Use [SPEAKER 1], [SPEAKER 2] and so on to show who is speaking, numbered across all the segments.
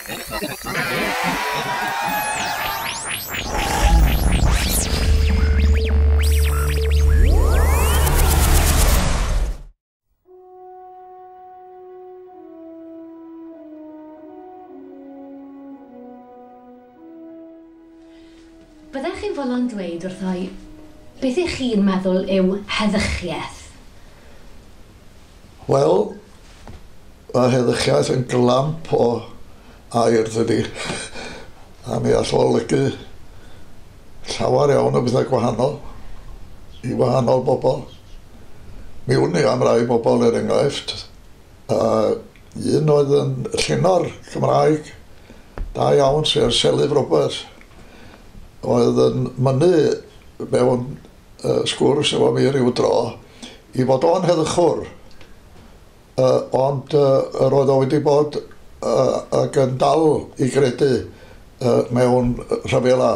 [SPEAKER 1] Byddech chi'n fodlon dweud wrthai beth ych chi'n meddwl yw heddychiaeth?
[SPEAKER 2] Wel, mae heddychiaeth yn glamp o air dydi. A mi all olygu llawer iawn o bethau gwahanol i wahanol bobl. Mi wni am rai bobl enghraifft. Un oedd yn llunor Cymraeg da iawn sef Selif Roberts. Oedd yn mynnu mewn sgwrs efo mi ryw dro i fod o'n heddychwr. Ond roedd o wedi bod ac yn dal i gredu mewn rhyfela.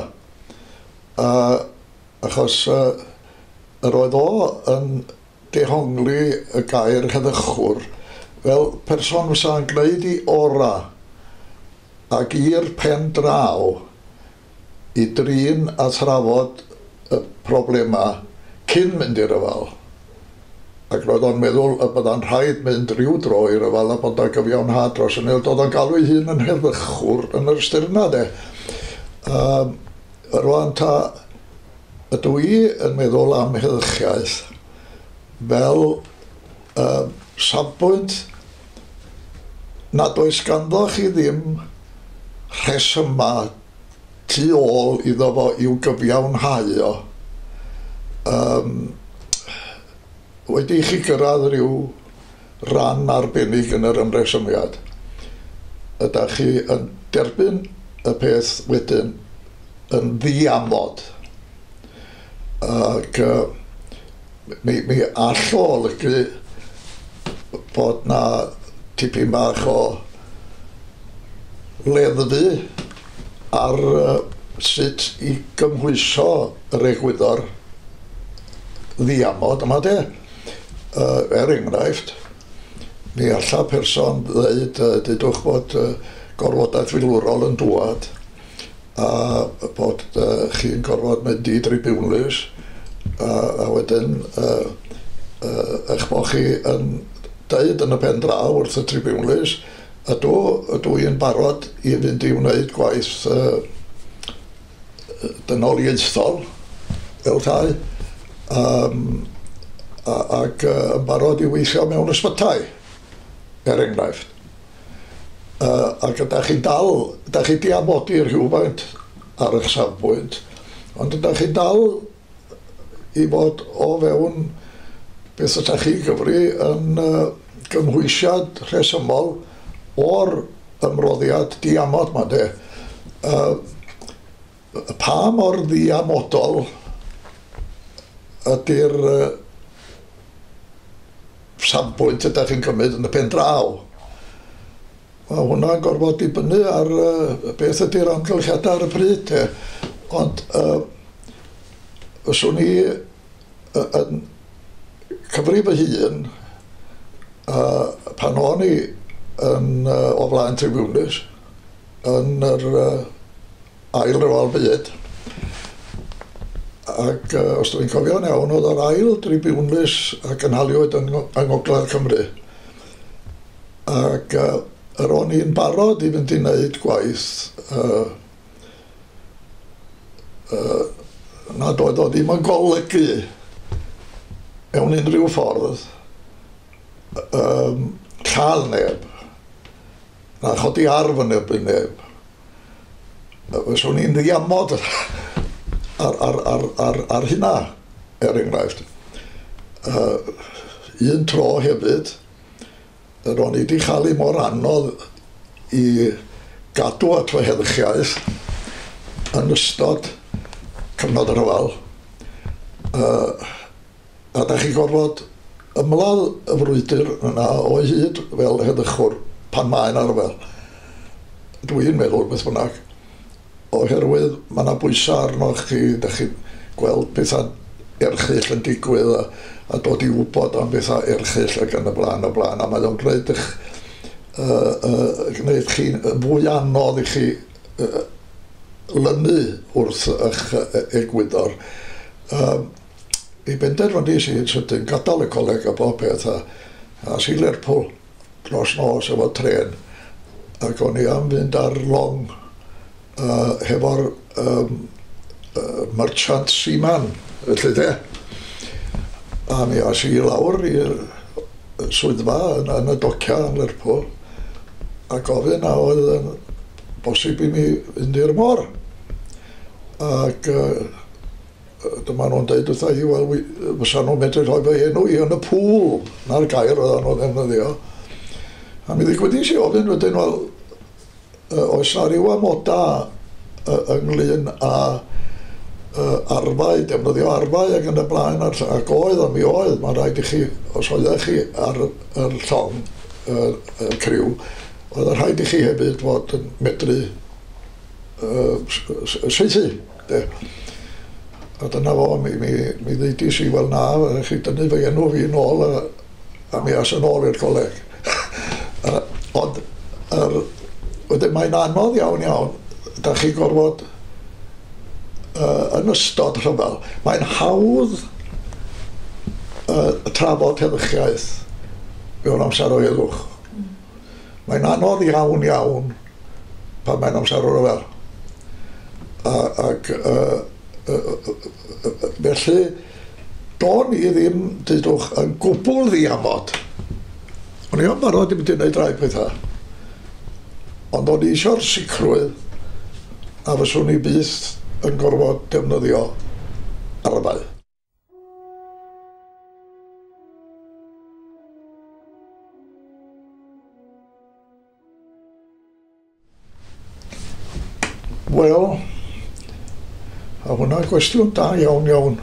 [SPEAKER 2] Achos roedd o yn dehongli y gair heddychwr fel person fysa'n gwneud i ora ac i'r pen draw i drin a thrafod y problemau cyn mynd i'r yfal. Ac roedd o'n meddwl y bydda'n rhaid mynd rhyw dro i'r yfal a bod o'n gyfiawnhad dros hynny. Doedd o'n galw ei hun yn heddychwr yn yr ysturna de. Rwan ta ydw i yn meddwl am heddychiaeth fel safbwynt nad oes ganddo chi ddim rhesyma tu ôl iddo fo i'w gyfiawnhau o. Wedi chi gyrraedd rhyw ran arbennig yn yr ymresymiad. Ydych chi yn derbyn y peth wedyn yn ddiamod. Ac mi all o olygu bod na tipyn bach o leddfu ar sut i gymhwyso yr egwyddor ddiamod yma de. Enghraifft, mi alla person ddeud, dydwch bod gorfodaeth filwrol yn dŵad a bod chi'n gorfod mynd i Dribiwnlys a wedyn eich bod chi yn deud yn y pen draw wrth y Dribiwnlys ydw i'n barod i fynd i wneud gwaith dynoliaethol fel tai ac yn barod i weithio mewn ysbytai enghraifft. Ac ydych chi'n dal, ydych chi di amodi rhywfaint ar eich safbwynt, ond ydych chi'n dal i fod o fewn beth ydych chi gyfri yn gymhwysiad rhesymol o'r ymroddiad diamod ma de. Pa mor ddiamodol ydy'r safbwynt ydych chi'n cymryd yn y pen draw. Mae hwnna'n gorfod dibynnu ar beth ydy'r amgylchiadau ar y pryd. Ond fyswn i yn cyfri fy hun pan o'n i o flaen Tribiwnlys yn yr ail ryfel byd. Ac os dwi'n cofio'n iawn, oedd yr ail Dribiwnlys a gynhaliwyd yng Ngogledd Cymru. Ac yr o'n i'n barod i fynd i wneud gwaith nad oedd o ddim yn golygu mewn unrhyw ffordd cael neb na chodi arf yn erbyn neb. Fyswn i'n ddiamod ar hynna enghraifft. Un tro hefyd, ro'n i wedi chael ei mor anodd i gadw at fy heddychiaeth yn ystod cyfnod yr yfal. A da chi gorfod ymladd y frwydr yna o hyd fel heddychwr pan mae'n arfer. Dwi'n meddwl beth bynnag. Oherwydd mae yna bwysau arnoch chi, da chi gweld bethau erchyll yn digwydd a dod i wybod am bethau erchyll ac yn y blaen, a mae o'n gwneud eich gwneud chi fwy anodd i chi lynu wrth eich egwyddor. I benderfynu si yn sydyn gadael y coleg a bob peth a si Lerpwl dros nos efo tren ac o'n i am fynd ar long hefo'r merchant seaman felly de a mi as i lawr i'r swyddfa yn y docia yn Lerpwl a gofyn a oedd yn bosib i mi fynd i'r môr ac dyma nhw'n dweud wrtha i wel fysa nhw'n medru rhoi fy enw i yn y pŵl na'r gair oedd nhw'n ddefnyddio a mi ddigwyddi si ofyn wedyn wel oes na ryw amoda ynglyn â arfau, defnyddio arfau ac yn y blaen ac oedd a mi oedd, mae'n rhaid i chi, os oeddech chi ar y llong y criw, oedd yn rhaid i chi hefyd fod yn medru saethu. A dyna fo, mi ddeudis i wel na, chi dynnu fy enw fi nôl a mi as yn ôl i'r coleg. Ond wedyn mae'n anodd iawn, da chi gorfod yn ystod rhyfel. Mae'n hawdd trafod heddychiaeth mewn amser o heddwch. Mae'n anodd iawn pan mae'n amser o rhyfel. Ac felly, do'n i ddim, dydwch, yn gwbl ddiamod. O'n i am barod i mynd i wneud rai pethau. Ond o'n i eisiau'r sicrwydd a fyswn i byth yn gorfod defnyddio arfau. Wel, a hwnna'n gwestiwn da iawn.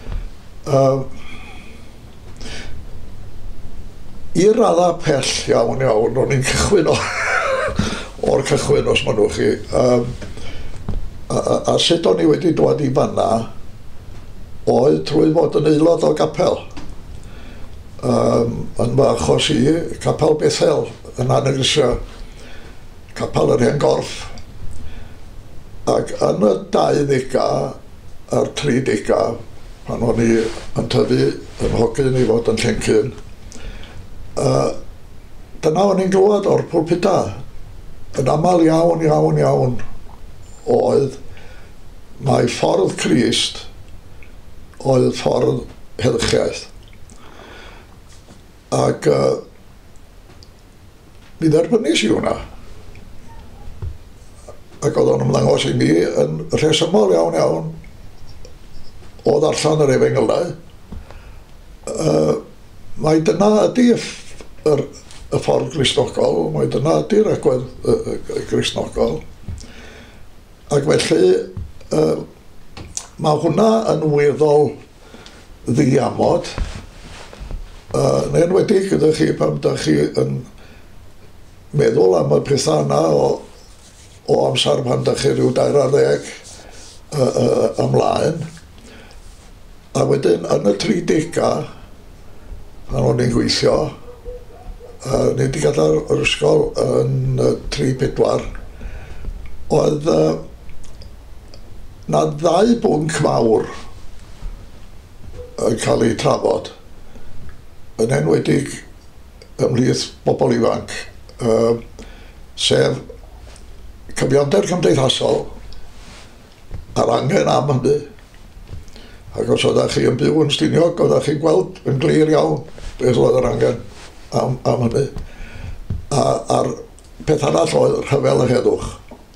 [SPEAKER 2] I radda pell iawn, o'n i'n cychwyn o'r cychwyn os ma'n nhw chi. A sut o'n i wedi dod i fanna oedd trwy fod yn aelod o gapel. Yn fy achos i, capel Bethel yn Anegrisio, capel yr Hen Gorff. Ac yn y 20au a'r 30au, pan o'n i yn tyfu yn hogyn i fod yn llencyn, dyna o'n i'n glywed o'r pwlpida. Yn aml iawn oedd mae ffordd Crist oedd ffordd heddychiaeth. Ac mi dderbynis i hwnna. Ac oedd o'n ymddangos i mi yn rhesymol iawn o ddarllen yr Efengylau. Mae dyna ydi y ffordd Gristnogol, mae dyna ydi'r agwedd Gristnogol. Ac felly, mae hwnna yn weddol ddiamod. Yn enwedig gyda chi pan da chi yn meddwl am y pethau yna o amser pan da chi rhyw 20 ymlaen. A wedyn yn y 30au, pan o'n i'n gweithio, ni wedi gadael yr ysgol yn 3-4, oedd na 2 bwnc mawr yn cael ei trafod, yn enwedig ymhlith bobl ifanc, sef cyfiawnder cymdeithasol a'r angen am hynny. Ac os oeddech chi yn byw yn Stiniog, oeddech chi'n gweld yn glir iawn beth oedd yr angen am hynny. A'r peth arall oedd rhyfel y heddwch.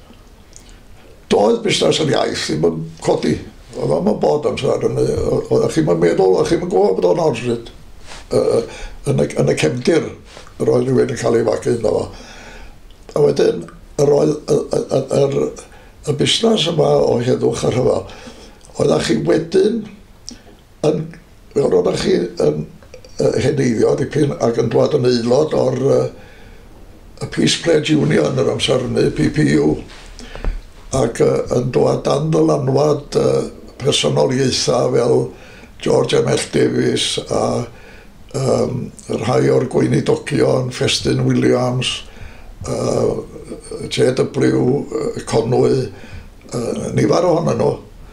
[SPEAKER 2] Doedd busnes yr iaith ddim yn codi. Oedd o'n bod amser hynny. Oeddech chi'n meddwl, oeddech chi'n gwybod bod o'n orsydd. Yn y cefndir, yr oedd rhywun yn cael ei fagu ynddo fo. A wedyn, yr oedd y busnes yma o heddwch a rhyfel. Oeddech chi wedyn fel oeddech chi yn heneiddio dipyn ac yn dod yn aelod o'r Peace Pledge Union yr amser hynny, PPU, ac yn dod dan ddylanwad personoliaethau fel George M.L. Davies a rhai o'r gweinidogion, Festyn Williams JW, Conwy, nifer ohonyn nhw.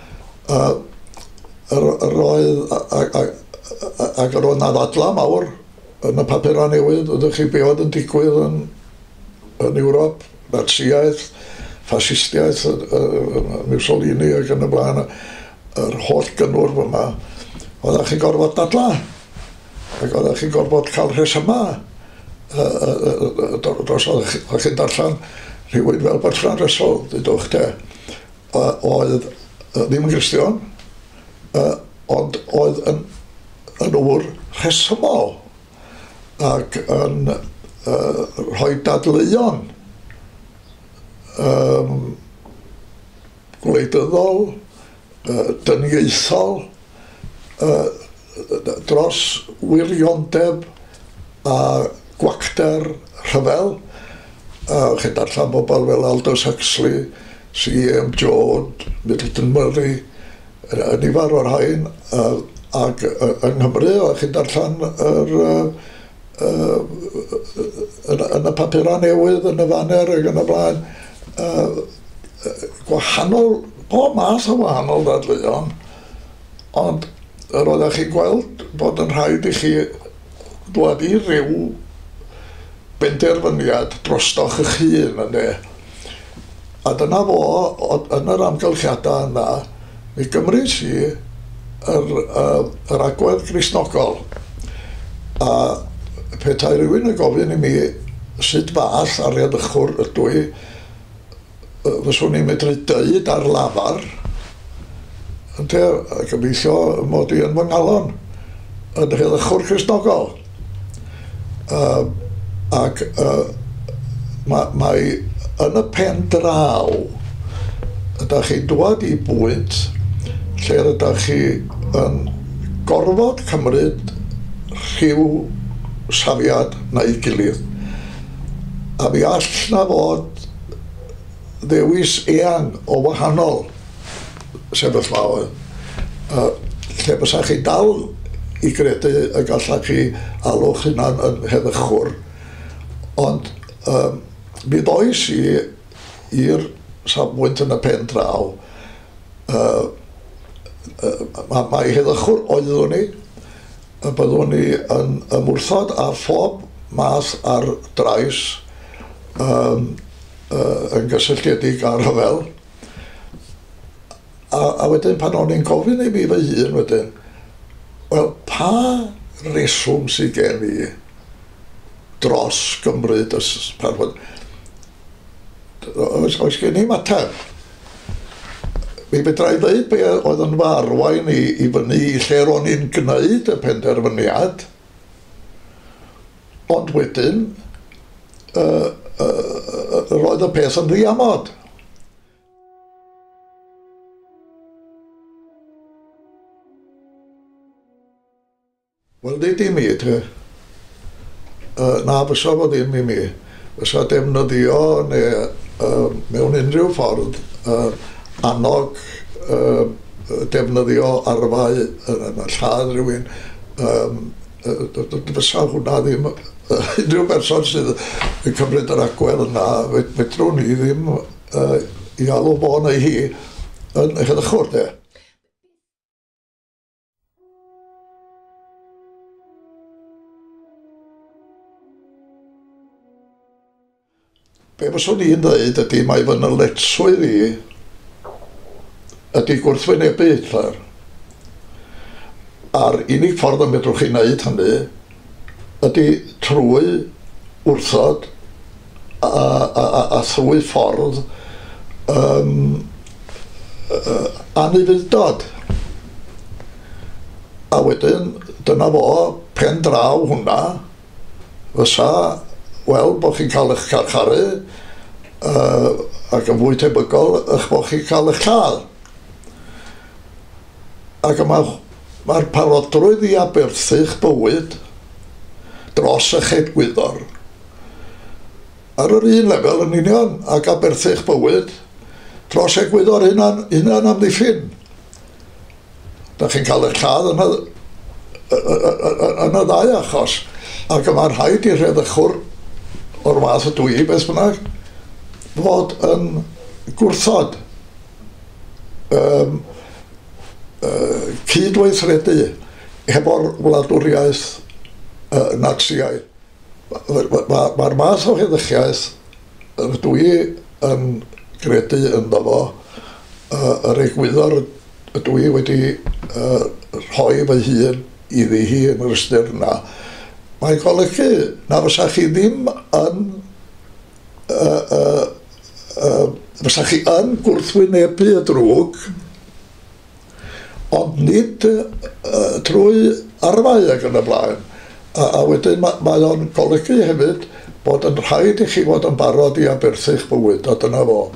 [SPEAKER 2] Ac yr oedd na ddadla mawr yn y papura newydd, ydych chi be oedd yn digwydd yn Ewrop, Natsiaeth, ffasistiaeth, Mussolini ac yn y blaen, yr holl gynnwrf yma, oeddech chi gorfod dadla, ac oeddech chi gorfod cael rhesyma. Dros oeddech chi'n darllen rhywun fel Bertrand Russell, dydwch te, oedd ddim yn Gristion, ond oedd yn ŵr rhesymol ac yn rhoi dadleuon gwleidyddol, dyniaethol dros wirioneb a gwacter rhyfel. Chi'n darllen bobl fel Aldous Huxley, C.M. Joad, Middleton Murray, nifer o'r rhain, ac yng Nghymru, chi'n darllen yn y papura newydd, yn y faner ac yn y blaen, gwahanol, bob math o wahanol ddadleuon, ond yr oeddech chi'n gweld bod yn rhaid i chi dwad i ryw benderfyniad drostoch eich hun yna. A dyna fo, yn yr amgylchiadau yna, mi gymryd si yr agwedd Gristnogol. A petai rhywun yn gofyn i mi sut fath ariadychwr ydw i, fyswn i'n medru dweud ar lafar, ynte, a gobeithio mod i yn fy ngalon, yn rheddychwr Gristnogol. Ac mae yn y pen draw, ydych chi'n dwad i bwynt lle ydych chi yn gorfod cymryd rhyw safiad neu gilydd. A mi all na fod ddewis eang o wahanol sefyllfaoedd, lle bysa chi dal i gredu y gallach chi alwch hynna'n yn heddychwr. Ond mi ddoes i i'r safbwynt yn y pen draw. Mae heddychwr oeddwn ni, byddwn ni yn ymwrthod a phob math ar drais yn gysylltiedig â'r rhyfel. A wedyn pan o'n i'n gofyn i mi fy hun wedyn, wel, pa reswm sydd gen i dros gymryd oes gen i mateb. Mi fedra i ddweud be oedd yn fy arwain i fyny i lle ro'n i'n gwneud y penderfyniad, ond wedyn roedd y peth yn ddiamod. Wel, nid i mi, na fysa fo ddim i mi. Fysa defnyddio neu mewn unrhyw ffordd annog defnyddio arfau yn lladd rhywun. Fysa hwnna ddim, unrhyw berson sydd yn cymryd yr agwedd yna, fedrwn ni ddim i alw fo neu hi yn heddychwr, de. Be fyswn i'n dweud ydy mae fy nyletswydd i ydy gwrthwynebu Hitler. A'r unig ffordd y medrwch chi wneud hynny ydy trwy wrthod a thrwy ffordd anifyldod. A wedyn dyna fo pen draw hwnna fysa, wel, bod chi'n cael eich carcharu ac yn fwy tebygol eich bod chi'n cael eich lladd. Ac mae'r parodrwydd i aberthu'ch bywyd dros eich egwyddor ar yr un lefel yn union ac aberthu'ch bywyd dros egwyddor hynna'n amddiffyn. Da chi'n cael eich lladd yn y ddau achos, ac mae'r rhaid i'r heddychwr o'r math ydw i, beth bynnag, fod yn gwrthod cydweithredu hefo'r wladwriaeth Natsiaidd. Mae'r math o heddychiaeth ydw i yn credu ynddo fo, yr egwyddor ydw i wedi rhoi fy hun iddi hi yn yr ystyr yna. Mae'n golygu na fysa chi ddim yn fysa chi yn gwrthwynebu y drwg, ond nid trwy arfau ac yn y blaen. A wedyn mae o'n golygu hefyd bod yn rhaid i chi fod yn barod i aberthu'ch bywyd, a dyna fo.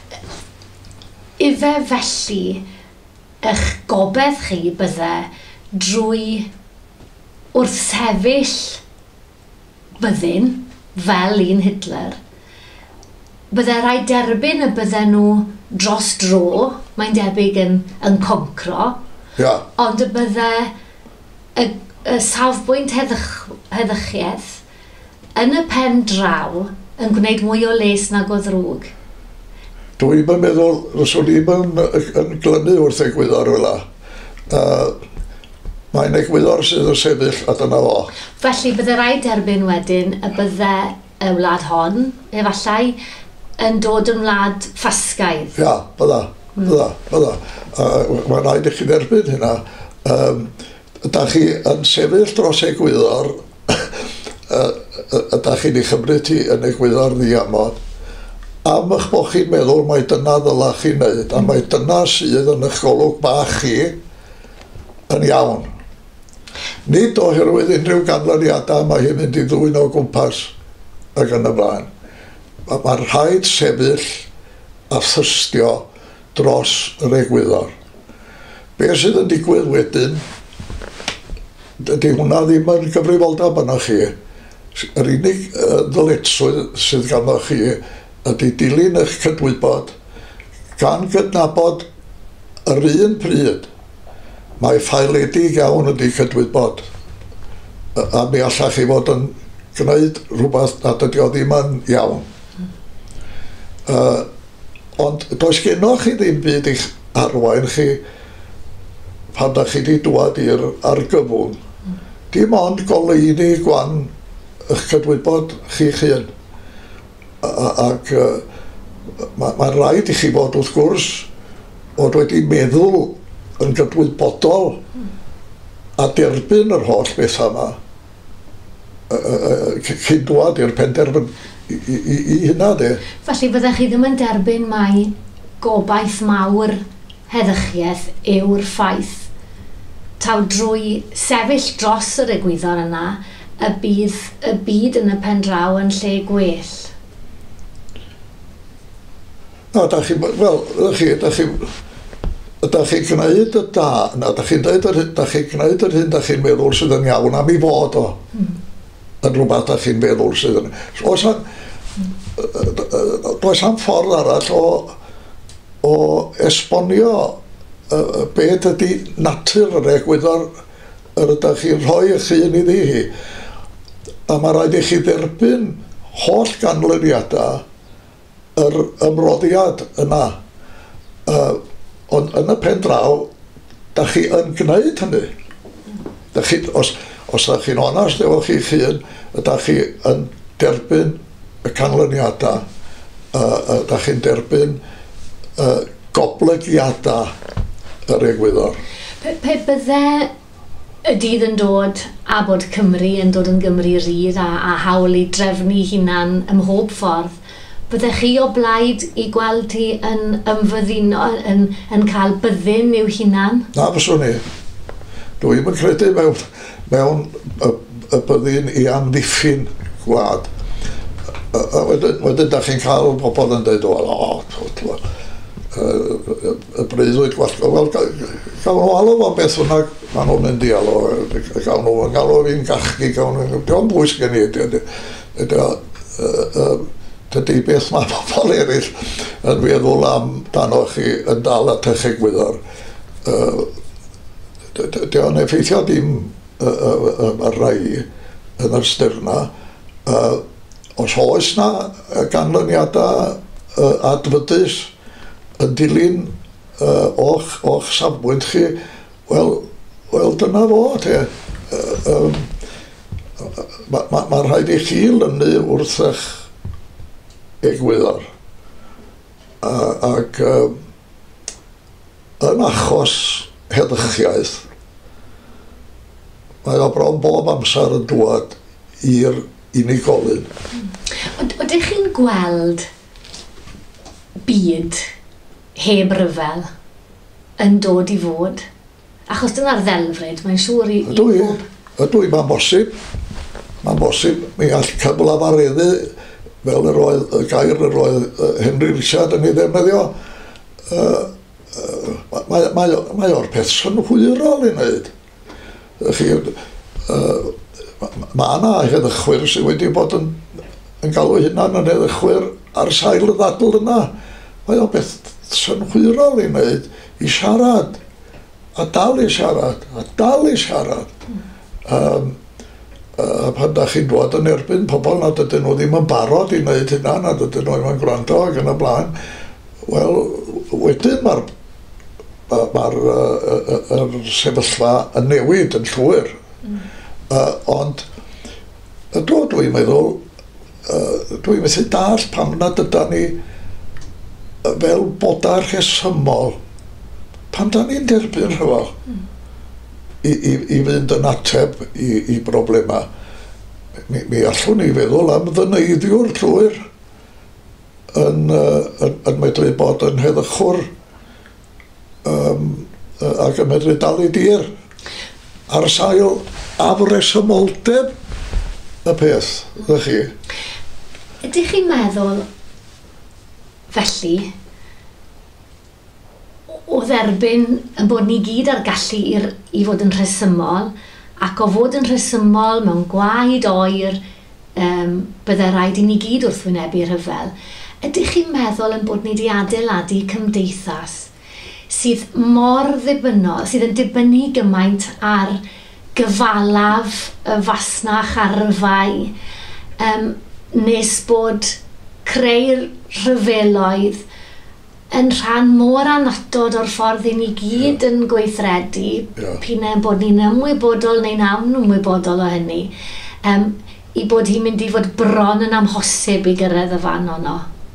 [SPEAKER 1] Ife felly eich gobeith chi bydde drwy wrth sefyll byddin fel un Hitler, bydde rhaid derbyn y bydde nhw dros dro, mae'n debyg yn concro, ond y bydde y safbwynt heddychiaeth yn y pen draw yn gwneud mwy o les nag o ddrwg.
[SPEAKER 2] Dwi'n meddwl, ryswn i'm yn glynu wrth egwyddor fel la. Mae'n egwyddor sydd yn sefyll a dyna fo.
[SPEAKER 1] Felly bydde rhaid derbyn wedyn y bydde y wlad hon, efallai, yn dod yn wlad ffasgaidd.
[SPEAKER 2] Ia, bydda. Mae'n rhaid i chi derbyn hynna. Ydych chi yn sefyll dros egwyddor, ydych chi'n ei chymryd hi yn egwyddor ddiamod, am eich bod chi'n meddwl mai dyna ddyla chi'n neud, a mai dyna sydd yn eich golwg bach chi yn iawn. Nid oherwydd unrhyw ganlyniadau mae hi'n mynd i ddwyn o gwmpas ac yn y blaen. Mae'n rhaid sefyll a thystio dros yr egwyddor. Be sydd yn digwydd wedyn, dydy hwnna ddim yn gyfrifoldeb yna chi. Yr unig ddyletswydd sydd ganddo chi ydy dilyn eich cydwybod gan gydnabod yr un pryd mae ffaeledig iawn ydy cydwybod a mi allach chi fod yn gwneud rhywbeth nad ydy o ddim yn iawn. Ond does gennych chi ddim byd i'ch arwain chi pan da chi wedi dŵad i'r argyfwng. Dim ond goleuni gwan eich cydwybod chi'ch hun. Ac mae'n rhaid i chi fod wrth gwrs fod wedi meddwl yn gydwybodol a derbyn yr holl bethau yma cyn dŵad i'r penderfyn i hynna de.
[SPEAKER 1] Felly byddech chi ddim yn derbyn mai gobaith mawr heddychiaeth yw'r ffaith taw drwy sefyll dros yr egwyddor yna y bydd y byd yn y pen draw yn lle gwell.
[SPEAKER 2] No, ydych chi'n gwneud y da, ydych chi'n gwneud yr hyn da chi'n meddwl sydd yn iawn am ei fod o yn rhywbeth da chi'n meddwl sydd yn... Does am ffordd arall o esbonio beth ydy natur yr egwyddor yr ydych chi'n rhoi eich hun iddi hi. A mae rhaid i chi dderbyn holl ganlyniadau yr ymroddiad yna. Ond yn y pen draw, da chi yn gwneud hynny. Os da chi'n onast efo chi'ch hun, da chi yn derbyn y canlyniadau, da chi'n derbyn goblygiadau yr egwyddor.
[SPEAKER 1] Pe bydde y dydd yn dod a bod Cymru yn dod yn Gymru rydd a hawl i drefnu hunan ym mhob ffordd, byddech chi o blaid i gweld hi yn ymfydduno, yn cael byddin i'w hunan?
[SPEAKER 2] Na, fyswn ni. Dwi'n yn credu mewn y byddin i amddiffyn gwlad. Wedyn da chi'n cael pobl yn dweud, y breuddwyd gwallgo. Wel, gael nhw alw fo'n beth hwnna, maen nhw'n mynd i alw. Gael nhw'n galw fi'n gachgi, diolch bwys gen i. Dydy beth mae pobl eraill yn feddwl amdano chi yn dal at eich egwyddor. Diolch yn effeithio dim y rai yn yr styrna, os oes na ganlyniadau adfydus yn dilyn o'ch safbwynt chi, wel dyna fo, te. Mae rhaid i chi lynu wrth eich egwyddor. Ac yn achos heddychiaeth, mae o bron bob amser yn dŵad i'r unigolyn.
[SPEAKER 1] Ydych chi'n gweld byd heb ryfel yn dod i fod? Achos dyna'r ddelfryd, mae'n siŵr i bob...
[SPEAKER 2] Ydw i, mae'n bosib. Mae'n bosib. Mi all cyflafareddu, fel y gair yr oedd Henry Richard yn ei ddefnyddio. Mae o'r peth synhwyrol i wneud. Mae yna heddychwyr sydd wedi bod yn galw hynna'n yn heddychwyr ar sail y ddadl yna. Mae o'r peth synhwyrol i wneud, i siarad, a dal i siarad, a dal i siarad. Pan da chi'n dod yn erbyn pobl na dydyn nhw ddim yn barod i wneud hynna, na dydyn nhw ddim yn gwrando ac yn y blaen, wel, wedyn mae'r sefyllfa yn newid yn llwyr. Ond dwi'n meddwl, dwi'n methu dall pam nad yda ni fel bodau'r rhesymol, pan da ni'n derbyn rhyfel i fynd yn ateb i broblemau. Mi allwn ni feddwl am ddyneiddiwr llwyr yn medru bod yn heddychwr ac yn medru dal i dir ar sail afresymoldeb y peth, ydych chi?
[SPEAKER 1] Ydych chi'n meddwl felly o dderbyn yn bod ni gyd ar gallu i fod yn rhesymol, ac o fod yn rhesymol mewn gwaed oer bydde rhaid i ni gyd wrthwynebu rhyfel. Ydych chi'n meddwl yn bod ni wedi adeiladu cymdeithas sydd mor ddibynnol, sydd yn dibynnu gymaint ar gyfalaf y fasnach arfau, nes bod creu'r rhyfeloedd yn rhan mor anatod o'r ffordd i ni gyd yn gweithredu, p'un bod ni'n ymwybodol neu'n ymwybodol o hynny, i bod hi'n mynd i fod bron yn amhosib i gyrraedd y fan ono.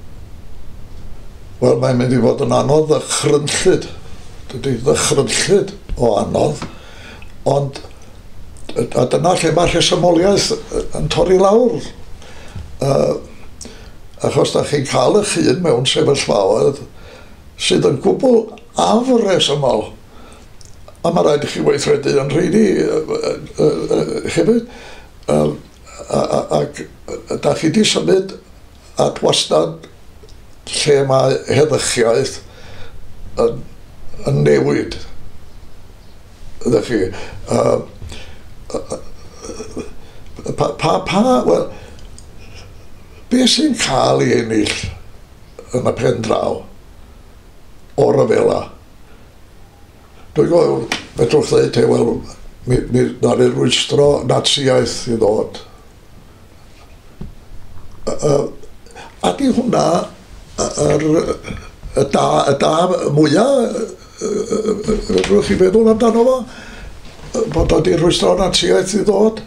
[SPEAKER 2] Wel, mae'n mynd i fod yn anodd ddychrynllyd. Dydy ddychrynllyd o anodd, ond a dyna lle mae'r rhesymoliaeth yn torri lawr. Achos da chi'n cael eich hun mewn sefyllfaoedd sydd yn gwbl afresymol. A mae rhaid i chi weithredu yn rheini hefyd. Ac da chi di symud at wastad lle mae heddychiaeth yn newid. Ydych chi? Wel, beth sy'n cael ei ennill yn y pen draw o'r yfela? Dwi'n gwybod, fedrwch dweud, wel, mi na'r rwystro natsiaeth i ddod. A di hwnna y da mwyaf, rwy'ch chi feddwl amdano fo? Bod o di rwystro natsiaeth i ddod?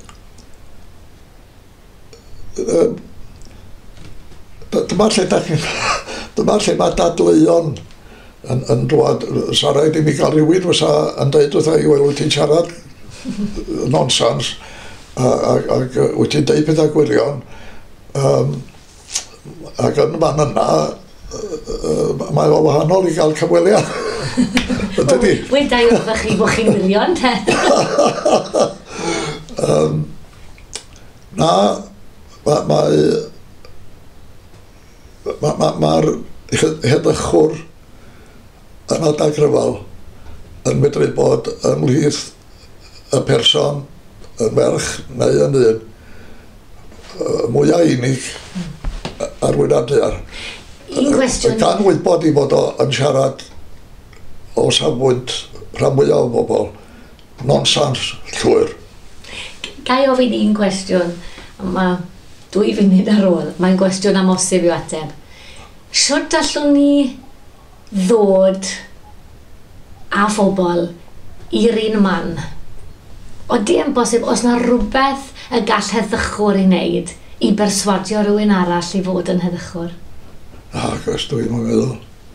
[SPEAKER 2] Dyma lle mae dadleuon yn dod, sa rhaid i mi gael rhywun fysa yn dweud wrtha i, wel, wyt ti'n siarad nonsens ac wyt ti'n dweud pethau gwirion, ac yn fan yna mae o wahanol i gael cyfweliad.
[SPEAKER 1] Weda i wrthych chi bod chi'n wirion, te?
[SPEAKER 2] Na, mae'r heddychwr yn adag rhyfel yn medru bod ymhlith y person, y merch neu yn un, mwyaf unig ar wynadau'r.
[SPEAKER 1] Un cwestiwn.
[SPEAKER 2] Gan wybod i fod o yn siarad o safbwynt rhan mwyaf o bobl, nonsens llwyr.
[SPEAKER 1] Gai ofyn un cwestiwn, mae 2 funud ar ôl, mae'n gwestiwn amosib i'w ateb. Sut allwn ni ddod a phobl i'r un man? Odi yn bosib, os na rhywbeth y gall heddychwr i wneud i berswadio rhywun arall i fod yn heddychwr?
[SPEAKER 2] Os dwi'n meddwl.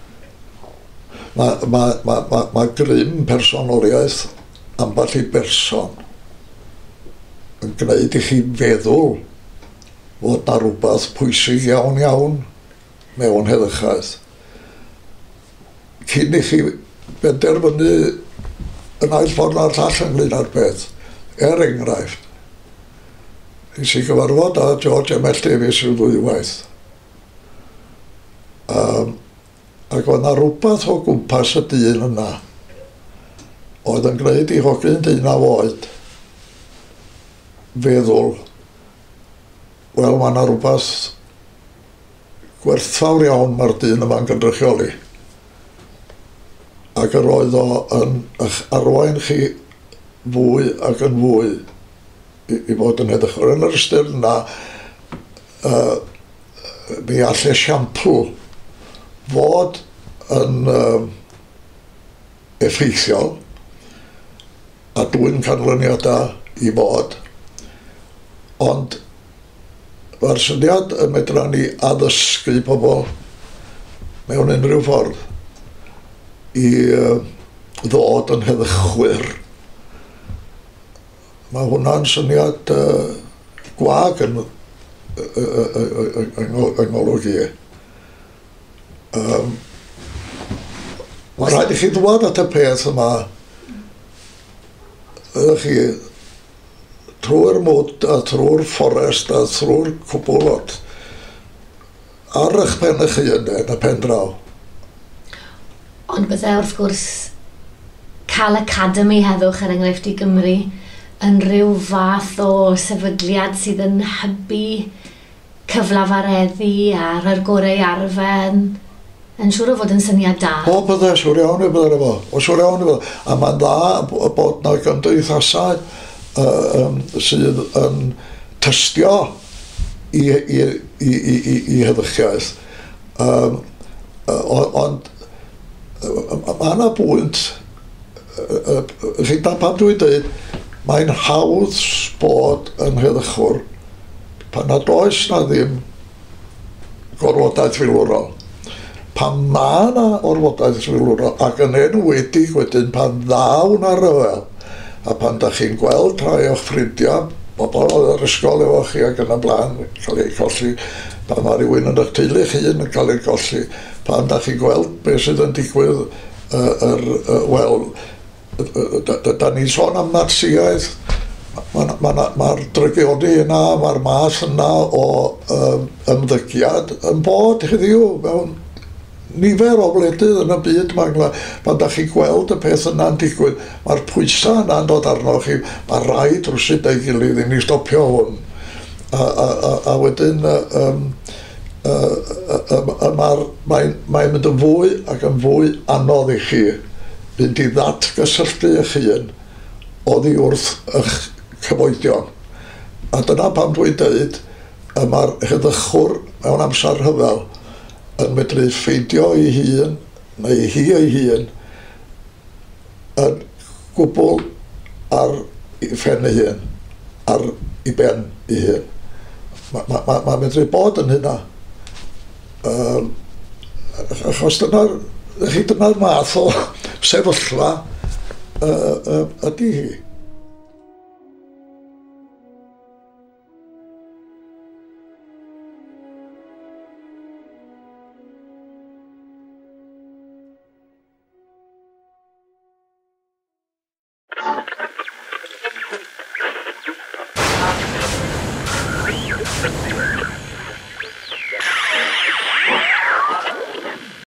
[SPEAKER 2] Mae grym personoliaeth ambell i berson yn gwneud i chi feddwl fod na rhywbeth pwysig iawn mewn heddychaeth. Cyn i chi benderfynu yn aill ffordd na'r llall ynglyn â'r beth. Enghraifft, nes i gyfarfod â George M.L. Davies rhyw 2 waith. Ac oedd na rhywbeth o gwmpas y dyn yna oedd yn gwneud i hogyn 19 oed feddwl, wel, mae yna rhywbeth gwerthfawr iawn mae'r dyn yma'n gynrychioli. Ac yr oedd o yn arwain chi fwy ac yn fwy i fod yn heddychwr. Yn yr ystyr yna, mi all esiampl fod yn effeithiol a 2 canlyniadau i fod, ond mae'r syniad y medra ni addysgu pobl mewn unrhyw ffordd i ddod yn heddychwyr. Mae hwnna'n syniad gwag yn ngolygu. Mae rhaid i chi ddod at y peth yma, ydych chi, trwy'r mwd a trwy'r fforest a trwy'r cwbl ar eich pen eich hun yn y pen draw.
[SPEAKER 1] Ond byddai wrth gwrs cael academi heddwch er enghraifft i Gymru yn rhyw fath o sefydliad sydd yn hybu cyflafareddu a rhoi'r gorau arfer yn siŵr o fod yn syniad da.
[SPEAKER 2] O, byddai, siŵr iawn i byddai efo. O, siŵr iawn i byddai. A mae'n dda bod na gymdeithasau sydd yn tystio i heddychiaeth. Ond mae yna bwynt, chyda pam dwi'n dweud, mae'n hawdd bod yn heddychwr pan nad oes na ddim gorfodaeth filwrol. Pan mae yna orfodaeth filwrol ac yn enwedig wedyn pan ddaw na ryfel a pan da chi'n gweld rhai o'ch ffrindiau, bobl oedd yr ysgol efo chi ac yn y blaen cael ei colli, pan mae rhywun yn eich teulu chi yn cael ei colli, pan da chi'n gweld beth sydd yn digwydd, wel, da ni'n sôn am narsiaeth, mae'r drygioni yna, mae'r mas yna o ymddygiad yn bod, chi ddiw, mewn nifer o wledydd yn y byd pan da chi'n gweld y peth yna'n digwydd, mae'r pwysau yna'n dod arno chi, mae rhaid rwysyd ei gilydd i ni stopio hwn. A wedyn, mae'n mynd yn fwy ac yn fwy anodd i chi fynd i ddatgysylltu eich hun oddi wrth eich cyfoedion. A dyna pam dwi'n dweud, mae'r heddychwr mewn amser rhyfel yn medru ffeindio ei hun, neu hi ei hun, yn gwbl ar phen ei hun, ar ei ben ei hun. Mae'n medru bod yn hynna. Achos dyna'r math o sefyllfa ydy hi.